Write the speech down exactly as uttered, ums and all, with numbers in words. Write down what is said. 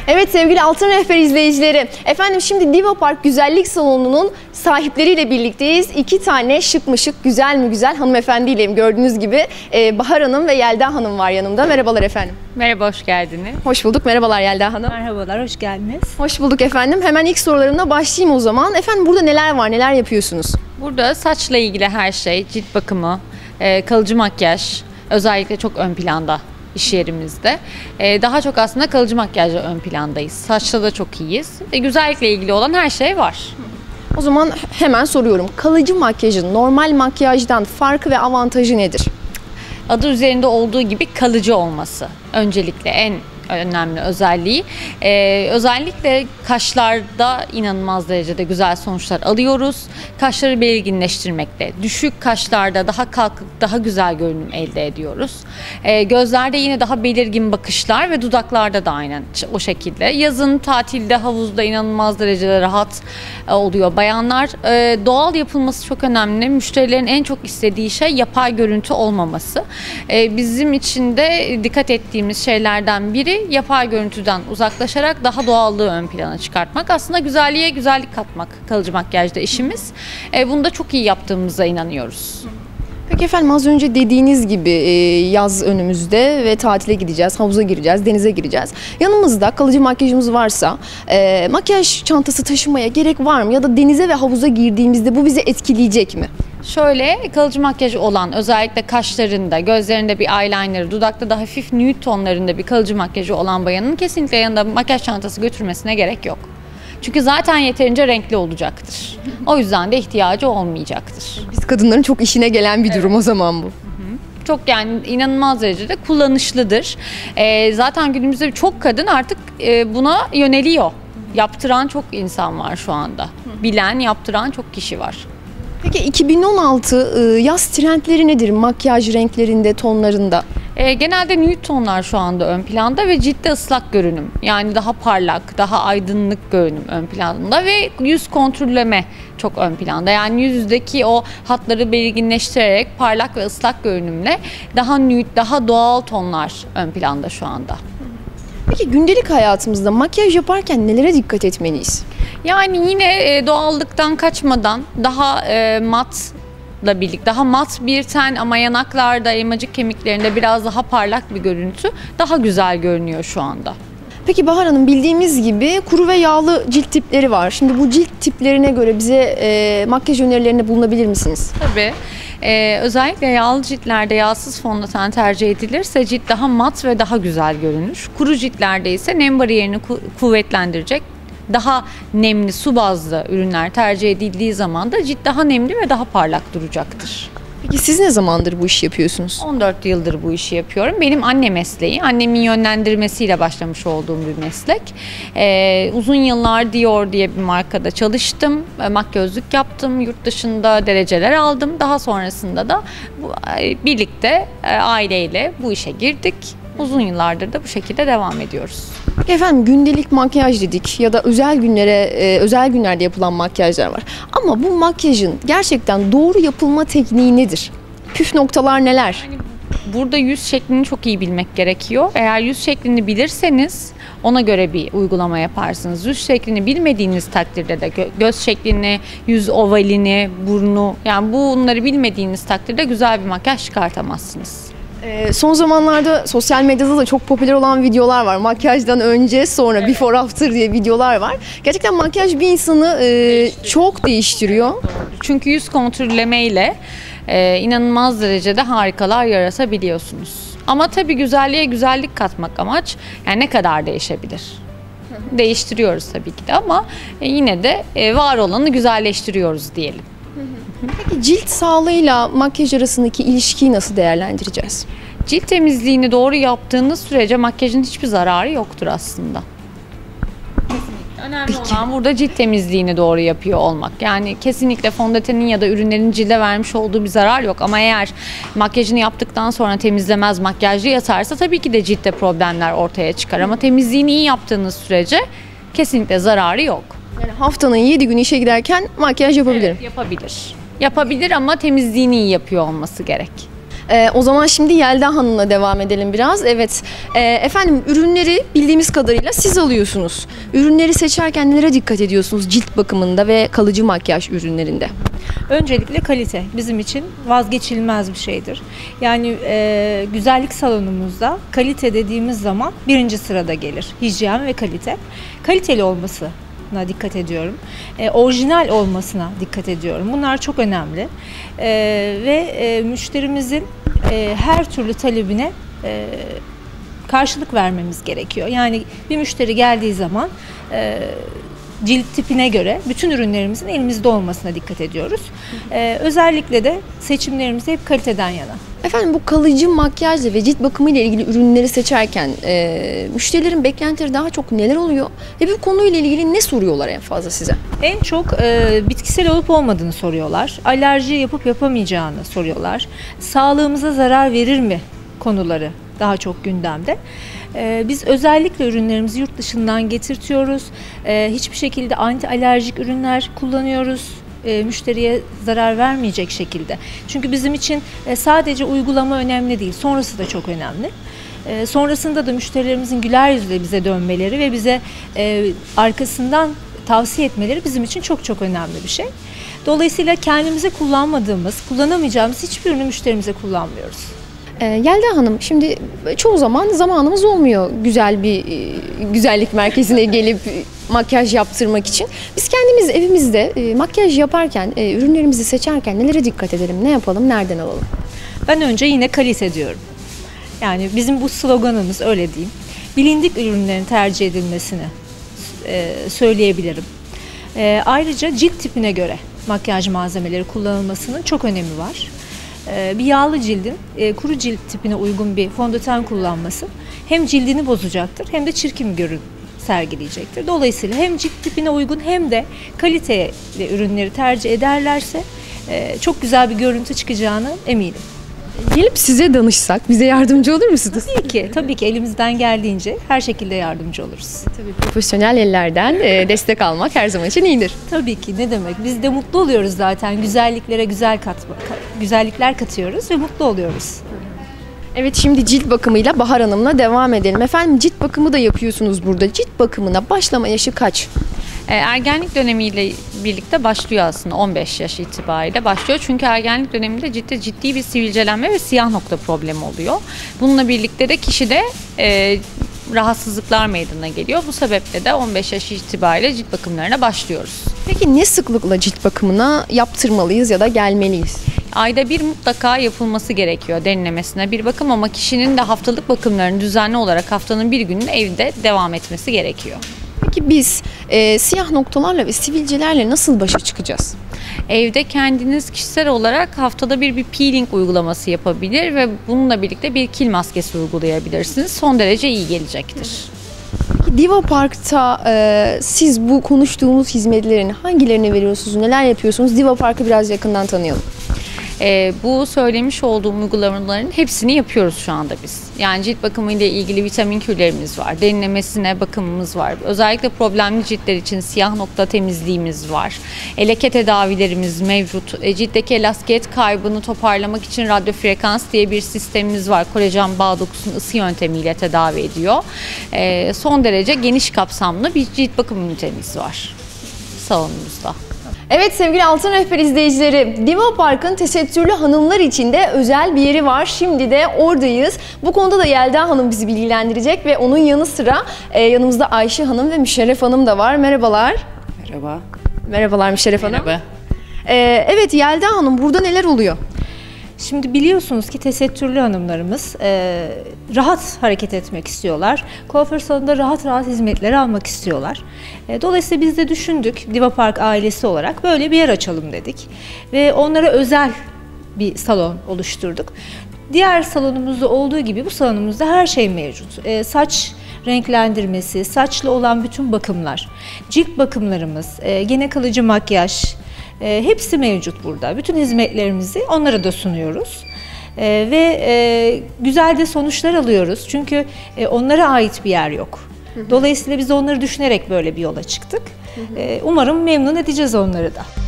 Evet sevgili Altın Rehber izleyicileri, efendim şimdi Diva Park Güzellik Salonu'nun sahipleriyle birlikteyiz. İki tane şık mı şık, güzel mi güzel hanımefendiyleyim. Gördüğünüz gibi e, Bahar Hanım ve Yelda Hanım var yanımda. Merhabalar efendim. Merhaba, hoş geldiniz. Hoş bulduk. Merhabalar Yelda Hanım. Merhabalar, hoş geldiniz. Hoş bulduk efendim. Hemen ilk sorularımla başlayayım o zaman. Efendim burada neler var, neler yapıyorsunuz? Burada saçla ilgili her şey, cilt bakımı, kalıcı makyaj özellikle çok ön planda iş yerimizde. Daha çok aslında kalıcı makyajla ön plandayız. Saçta da çok iyiyiz. Güzellikle ilgili olan her şey var. O zaman hemen soruyorum. Kalıcı makyajın normal makyajdan farkı ve avantajı nedir? Adı üzerinde olduğu gibi kalıcı olması. Öncelikle en önemli özelliği. Ee, özellikle kaşlarda inanılmaz derecede güzel sonuçlar alıyoruz. Kaşları belirginleştirmekte. Düşük kaşlarda daha kalkık, daha güzel görünüm elde ediyoruz. Ee, gözlerde yine daha belirgin bakışlar ve dudaklarda da aynen o şekilde. Yazın, tatilde, havuzda inanılmaz derecede rahat e, oluyor bayanlar. E, doğal yapılması çok önemli. Müşterilerin en çok istediği şey yapay görüntü olmaması. E, bizim için de dikkat ettiğimiz şeylerden biri yapay görüntüden uzaklaşarak daha doğallığı ön plana çıkartmak. Aslında güzelliğe güzellik katmak kalıcı makyajda işimiz. E, bunu da çok iyi yaptığımıza inanıyoruz. Peki efendim az önce dediğiniz gibi yaz önümüzde ve tatile gideceğiz, havuza gireceğiz, denize gireceğiz. Yanımızda kalıcı makyajımız varsa e, makyaj çantası taşımaya gerek var mı? Ya da denize ve havuza girdiğimizde bu bizi etkileyecek mi? Şöyle kalıcı makyaj olan özellikle kaşlarında, gözlerinde bir eyeliner, dudakta da hafif nude tonlarında bir kalıcı makyajı olan bayanın kesinlikle yanında makyaj çantası götürmesine gerek yok. Çünkü zaten yeterince renkli olacaktır. O yüzden de ihtiyacı olmayacaktır. Biz kadınların çok işine gelen bir durum, evet. O zaman bu. Çok yani inanılmaz derecede kullanışlıdır. Ee, zaten günümüzde çok kadın artık e, buna yöneliyor. Yaptıran çok insan var şu anda. Bilen, yaptıran çok kişi var. Peki iki bin on altı yaz trendleri nedir makyaj renklerinde, tonlarında? E, genelde nude tonlar şu anda ön planda ve ciltte ıslak görünüm. Yani daha parlak, daha aydınlık görünüm ön planda ve yüz kontrolleme çok ön planda. Yani yüzdeki o hatları belirginleştirerek parlak ve ıslak görünümle daha nude, daha doğal tonlar ön planda şu anda. Peki gündelik hayatımızda makyaj yaparken nelere dikkat etmeliyiz? Yani yine doğallıktan kaçmadan daha matla birlikte, daha mat bir ten ama yanaklarda, elmacık kemiklerinde biraz daha parlak bir görüntü daha güzel görünüyor şu anda. Peki Bahar Hanım, bildiğimiz gibi kuru ve yağlı cilt tipleri var. Şimdi bu cilt tiplerine göre bize e, makyaj önerilerinde bulunabilir misiniz? Tabii. Ee, özellikle yağlı ciltlerde yağsız fondöten tercih edilirse cilt daha mat ve daha güzel görünür. Kuru ciltlerde ise nem bariyerini ku- kuvvetlendirecek daha nemli su bazlı ürünler tercih edildiği zaman da cilt daha nemli ve daha parlak duracaktır. Peki siz ne zamandır bu işi yapıyorsunuz? on dört yıldır bu işi yapıyorum. Benim anne mesleği, annemin yönlendirmesiyle başlamış olduğum bir meslek. Ee, uzun yıllar Dior diye bir markada çalıştım. Makyözlük yaptım. Yurt dışında dereceler aldım. Daha sonrasında da bu, birlikte aileyle bu işe girdik. Uzun yıllardır da bu şekilde devam ediyoruz. Efendim gündelik makyaj dedik ya da özel günlere, e, özel günlerde yapılan makyajlar var. Ama bu makyajın gerçekten doğru yapılma tekniği nedir? Püf noktalar neler? Yani burada yüz şeklini çok iyi bilmek gerekiyor. Eğer yüz şeklini bilirseniz ona göre bir uygulama yaparsınız. Yüz şeklini bilmediğiniz takdirde de gö- göz şeklini, yüz ovalini, burnu, yani bunları bilmediğiniz takdirde güzel bir makyaj çıkartamazsınız. Ee, son zamanlarda sosyal medyada da çok popüler olan videolar var. Makyajdan önce, sonra, evet. Before after diye videolar var. Gerçekten makyaj bir insanı e, çok değiştiriyor. Çünkü yüz kontrolleme ile e, inanılmaz derecede harikalar yaratabiliyorsunuz. Ama tabii güzelliğe güzellik katmak amaç. Yani ne kadar değişebilir? Değiştiriyoruz tabii ki de ama e, yine de e, var olanı güzelleştiriyoruz diyelim. Peki cilt sağlığıyla makyaj arasındaki ilişkiyi nasıl değerlendireceğiz? Cilt temizliğini doğru yaptığınız sürece makyajın hiçbir zararı yoktur aslında. Önemli Peki. olan burada cilt temizliğini doğru yapıyor olmak. Yani kesinlikle fondötenin ya da ürünlerin cilde vermiş olduğu bir zarar yok. Ama eğer makyajını yaptıktan sonra temizlemez, makyajlı yatarsa tabii ki de ciltte problemler ortaya çıkar. Ama temizliğini iyi yaptığınız sürece kesinlikle zararı yok. Yani haftanın yedi günü işe giderken makyaj yapabilirim. Evet, yapabilir. Yapabilir ama temizliğini iyi yapıyor olması gerek. Ee, o zaman şimdi Yelda Hanım'la devam edelim biraz. Evet, e, efendim ürünleri bildiğimiz kadarıyla siz alıyorsunuz. Ürünleri seçerken nelere dikkat ediyorsunuz cilt bakımında ve kalıcı makyaj ürünlerinde? Öncelikle kalite bizim için vazgeçilmez bir şeydir. Yani e, güzellik salonumuzda kalite dediğimiz zaman birinci sırada gelir. Hijyen ve kalite. Kaliteli olmasına dikkat ediyorum. E, orijinal olmasına dikkat ediyorum. Bunlar çok önemli. E, ve e, müşterimizin e, her türlü talebine e, karşılık vermemiz gerekiyor. Yani bir müşteri geldiği zaman e, cilt tipine göre bütün ürünlerimizin elimizde olmasına dikkat ediyoruz. Ee, özellikle de seçimlerimiz hep kaliteden yana. Efendim bu kalıcı makyajla ve cilt bakımı ile ilgili ürünleri seçerken e, müşterilerin beklentileri daha çok neler oluyor? Ve bu konuyla ilgili ne soruyorlar en fazla size? En çok e, bitkisel olup olmadığını soruyorlar. Alerji yapıp yapamayacağını soruyorlar. Sağlığımıza zarar verir mi konuları daha çok gündemde. Ee, biz özellikle ürünlerimizi yurt dışından getirtiyoruz. Ee, hiçbir şekilde anti alerjik ürünler kullanıyoruz. Ee, müşteriye zarar vermeyecek şekilde. Çünkü bizim için e, sadece uygulama önemli değil, sonrası da çok önemli. Ee, sonrasında da müşterilerimizin güler yüzle bize dönmeleri ve bize e, arkasından tavsiye etmeleri bizim için çok çok önemli bir şey. Dolayısıyla kendimize kullanmadığımız, kullanamayacağımız hiçbir ürünü müşterimize kullanmıyoruz. Ee, Yelda Hanım, şimdi çoğu zaman zamanımız olmuyor güzel bir e, güzellik merkezine gelip e, makyaj yaptırmak için. Biz kendimiz evimizde e, makyaj yaparken, e, ürünlerimizi seçerken nelere dikkat edelim, ne yapalım, nereden alalım? Ben önce yine kalite diyorum. Yani bizim bu sloganımız, öyle diyeyim. Bilindik ürünlerin tercih edilmesini e, söyleyebilirim. E, ayrıca cilt tipine göre makyaj malzemeleri kullanılmasının çok önemi var. Bir yağlı cildin kuru cilt tipine uygun bir fondöten kullanması hem cildini bozacaktır hem de çirkin bir görünüm sergileyecektir. Dolayısıyla hem cilt tipine uygun hem de kaliteli ürünleri tercih ederlerse çok güzel bir görüntü çıkacağını eminim. Gelip size danışsak bize yardımcı olur musunuz? Tabii ki, tabii ki elimizden geldiğince her şekilde yardımcı oluruz. Tabii profesyonel ellerden e, destek almak her zaman için iyidir. Tabii ki, ne demek? Biz de mutlu oluyoruz zaten. Güzelliklere güzel katma, güzellikler katıyoruz ve mutlu oluyoruz. Evet, şimdi cilt bakımıyla Bahar Hanım'la devam edelim. Efendim cilt bakımı da yapıyorsunuz burada. Cilt bakımına başlama yaşı kaç? Ergenlik dönemiyle birlikte başlıyor aslında, on beş yaş itibariyle başlıyor. Çünkü ergenlik döneminde ciddi ciddi bir sivilcelenme ve siyah nokta problemi oluyor. Bununla birlikte de kişide e, rahatsızlıklar meydana geliyor. Bu sebeple de on beş yaş itibariyle cilt bakımlarına başlıyoruz. Peki ne sıklıkla cilt bakımına yaptırmalıyız ya da gelmeliyiz? Ayda bir mutlaka yapılması gerekiyor derinlemesine bir bakım, ama kişinin de haftalık bakımlarını düzenli olarak haftanın bir günün evde devam etmesi gerekiyor. Peki biz e, siyah noktalarla ve sivilcelerle nasıl başa çıkacağız? Evde kendiniz kişisel olarak haftada bir bir peeling uygulaması yapabilir ve bununla birlikte bir kil maskesi uygulayabilirsiniz. Son derece iyi gelecektir. Diva Park'ta e, siz bu konuştuğumuz hizmetlerin hangilerini veriyorsunuz, neler yapıyorsunuz? Diva Park'ı biraz yakından tanıyalım. E, bu söylemiş olduğum uygulamaların hepsini yapıyoruz şu anda biz. Yani cilt bakımı ile ilgili vitamin kürlerimiz var, derinlemesine bakımımız var. Özellikle problemli ciltler için siyah nokta temizliğimiz var. E, leke tedavilerimiz mevcut. E, ciltteki elastikiyet kaybını toparlamak için radyo frekans diye bir sistemimiz var. Kolajen bağ dokusunu ısı yöntemiyle tedavi ediyor. E, son derece geniş kapsamlı bir cilt bakım ünitemiz var salonumuzda. Evet sevgili Altın Rehber izleyicileri, Diva Park'ın tesettürlü hanımlar için de özel bir yeri var. Şimdi de oradayız. Bu konuda da Yelda Hanım bizi bilgilendirecek ve onun yanı sıra e, yanımızda Ayşe Hanım ve Müşerref Hanım da var. Merhabalar. Merhaba. Merhabalar Müşerref Hanım. Merhaba. E, evet Yelda Hanım, burada neler oluyor? Şimdi biliyorsunuz ki tesettürlü hanımlarımız e, rahat hareket etmek istiyorlar. Kuaför salonunda rahat rahat hizmetleri almak istiyorlar. E, dolayısıyla biz de düşündük, Diva Park ailesi olarak böyle bir yer açalım dedik. Ve onlara özel bir salon oluşturduk. Diğer salonumuzda olduğu gibi bu salonumuzda her şey mevcut. E, saç renklendirmesi, saçlı olan bütün bakımlar, cilt bakımlarımız, e, gene kalıcı makyaj, E, hepsi mevcut burada. Bütün hizmetlerimizi onlara da sunuyoruz. E, ve e, güzel de sonuçlar alıyoruz. Çünkü e, onlara ait bir yer yok. Hı hı. Dolayısıyla biz onları düşünerek böyle bir yola çıktık. Hı hı. E, umarım memnun edeceğiz onları da.